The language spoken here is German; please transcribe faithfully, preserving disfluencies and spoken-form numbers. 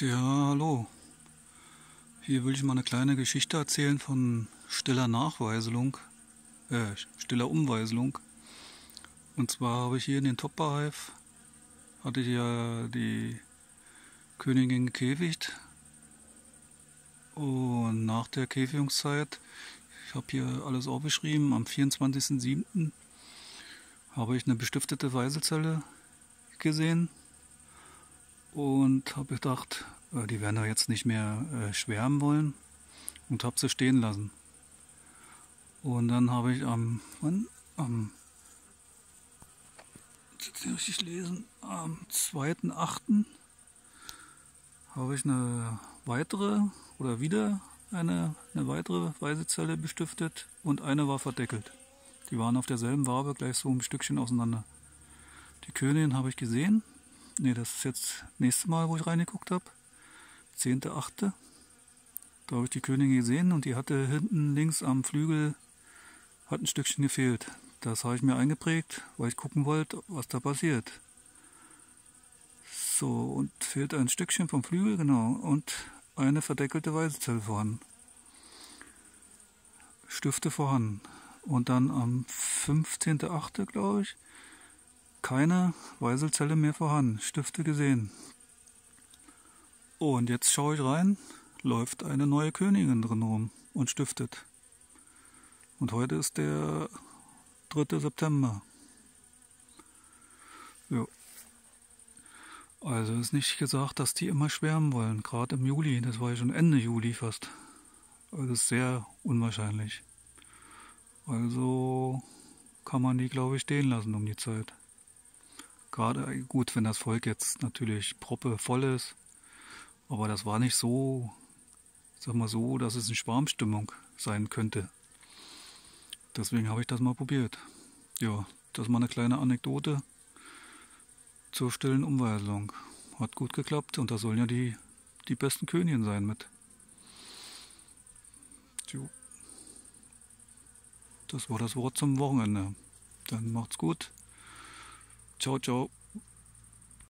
Ja, hallo. Hier will ich mal eine kleine Geschichte erzählen von stiller Nachweiselung, äh, stiller Umweiselung. Und zwar habe ich hier in den Top-Beehive, hatte ich ja die Königin gekäfigt. Und nach der Käfigungszeit, ich habe hier alles aufgeschrieben, am vierundzwanzigsten siebten habe ich eine bestiftete Weiselzelle gesehen. Und habe gedacht, äh, die werden ja jetzt nicht mehr äh, schwärmen wollen, und habe sie stehen lassen. Und dann habe ich am, wann? Am, jetzt muss ich lesen, am zweiten achten habe ich eine weitere oder wieder eine, eine weitere Weiselzelle bestiftet und eine war verdeckelt. Die waren auf derselben Wabe gleich so ein Stückchen auseinander. Die Königin habe ich gesehen. Ne, das ist jetzt das nächste Mal, wo ich reingeguckt habe. zehnter achte Da habe ich die Königin gesehen und die hatte hinten links am Flügel hat ein Stückchen gefehlt. Das habe ich mir eingeprägt, weil ich gucken wollte, was da passiert. So, und fehlt ein Stückchen vom Flügel, genau, und eine verdeckelte Weiselzelle vorhanden. Stifte vorhanden. Und dann am fünfzehnten achten glaube ich, keine Weiselzelle mehr vorhanden, Stifte gesehen. Und jetzt schaue ich rein, läuft eine neue Königin drin rum und stiftet. Und heute ist der dritte September. Ja. Also ist nicht gesagt, dass die immer schwärmen wollen, gerade im Juli, das war ja schon Ende Juli fast. Also das ist sehr unwahrscheinlich. Also kann man die, glaube ich, stehen lassen um die Zeit. Gerade gut, wenn das Volk jetzt natürlich proppe voll ist, aber das war nicht so, sag mal so, dass es eine Schwarmstimmung sein könnte. Deswegen habe ich das mal probiert. Ja, das ist mal eine kleine Anekdote zur stillen Umweiselung. Hat gut geklappt und da sollen ja die, die besten Königinnen sein mit. Jo. Das war das Wort zum Wochenende. Dann macht's gut. Ciao, ciao.